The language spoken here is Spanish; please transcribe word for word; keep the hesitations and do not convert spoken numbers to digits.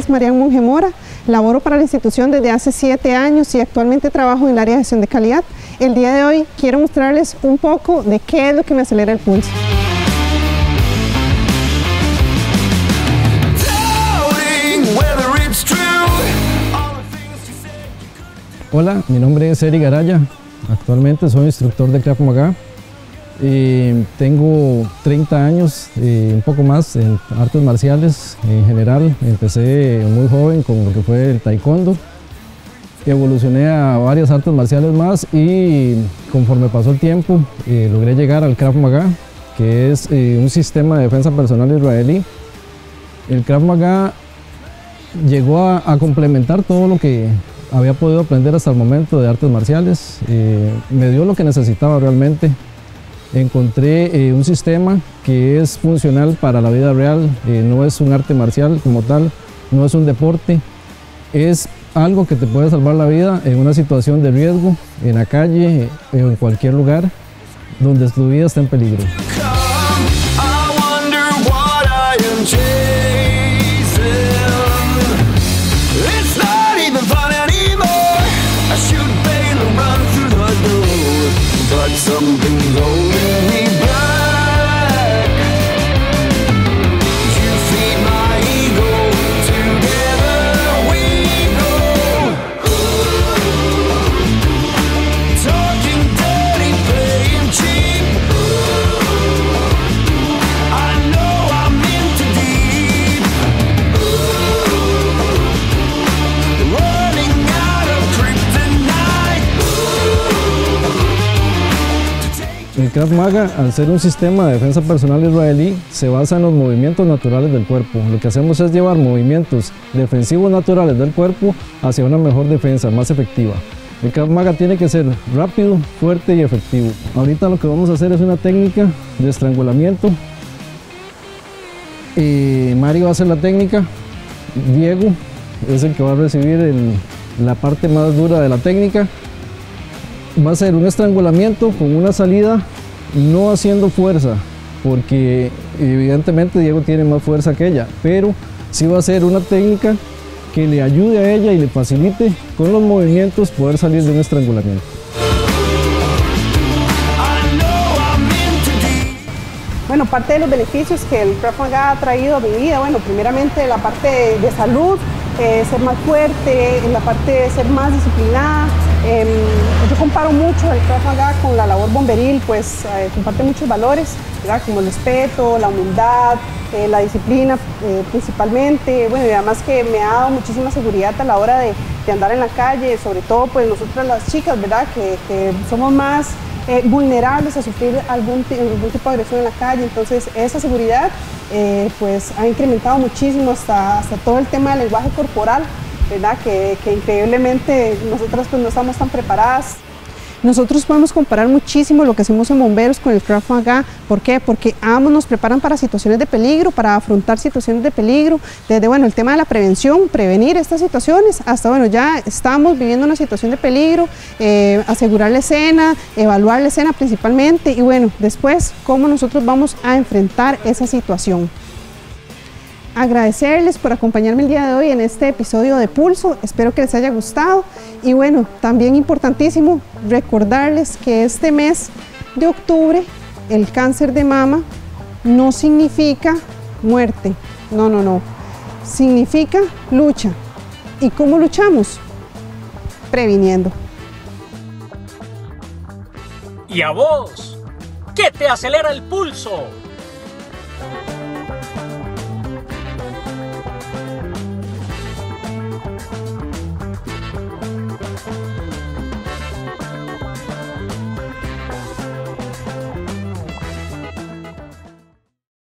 es Marian Monge Mora, laboro para la institución desde hace siete años y actualmente trabajo en el área de gestión de calidad. El día de hoy quiero mostrarles un poco de qué es lo que me acelera el pulso. Hola, mi nombre es Eric Araya, actualmente soy instructor de Krav Maga. Eh, tengo treinta años, eh, un poco más en artes marciales en general. Empecé muy joven con lo que fue el taekwondo, evolucioné a varias artes marciales más y conforme pasó el tiempo eh, logré llegar al Krav Maga, que es eh, un sistema de defensa personal israelí. El Krav Maga llegó a, a complementar todo lo que había podido aprender hasta el momento de artes marciales. Eh, me dio lo que necesitaba realmente. Encontré eh, un sistema que es funcional para la vida real, eh, no es un arte marcial como tal, no es un deporte, es algo que te puede salvar la vida en una situación de riesgo, en la calle, o en cualquier lugar donde tu vida está en peligro. Something's holding me back. You feed my ego, together we go. Talking dirty, playing cheap. I know I'm in too deep. Running out of kryptonite. El Krav Maga, al ser un sistema de defensa personal israelí, se basa en los movimientos naturales del cuerpo. Lo que hacemos es llevar movimientos defensivos naturales del cuerpo hacia una mejor defensa, más efectiva. El Krav Maga tiene que ser rápido, fuerte y efectivo. Ahorita lo que vamos a hacer es una técnica de estrangulamiento. Y Mari va a hacer la técnica, Diego es el que va a recibir el, la parte más dura de la técnica. Va a ser un estrangulamiento con una salida, no haciendo fuerza, porque evidentemente Diego tiene más fuerza que ella, pero sí va a ser una técnica que le ayude a ella y le facilite con los movimientos poder salir de un estrangulamiento. Bueno, parte de los beneficios que el Krav Maga ha traído a mi vida, bueno, primeramente la parte de, de salud, eh, ser más fuerte, en la parte de ser más disciplinada. Eh, yo comparo mucho el Krav Maga con la labor bomberil, pues eh, comparte muchos valores, ¿verdad? Como el respeto, la humildad, eh, la disciplina eh, principalmente, bueno, y además que me ha dado muchísima seguridad a la hora de, de andar en la calle, sobre todo pues nosotras las chicas, ¿verdad? Que, que somos más eh, vulnerables a sufrir algún, algún tipo de agresión en la calle, entonces esa seguridad eh, pues ha incrementado muchísimo hasta, hasta todo el tema del lenguaje corporal, ¿verdad? Que, que increíblemente nosotras pues no estamos tan preparadas. Nosotros podemos comparar muchísimo lo que hacemos en bomberos con el Krav Maga. ¿Por qué? Porque ambos nos preparan para situaciones de peligro, para afrontar situaciones de peligro, desde bueno, el tema de la prevención, prevenir estas situaciones, hasta bueno, ya estamos viviendo una situación de peligro, eh, asegurar la escena, evaluar la escena principalmente y bueno, después cómo nosotros vamos a enfrentar esa situación. Agradecerles por acompañarme el día de hoy en este episodio de Pulso, espero que les haya gustado y bueno, también importantísimo recordarles que este mes de octubre el cáncer de mama no significa muerte, no, no, no, significa lucha. ¿Y cómo luchamos? Previniendo. ¿Y a vos? ¿Qué te acelera el pulso?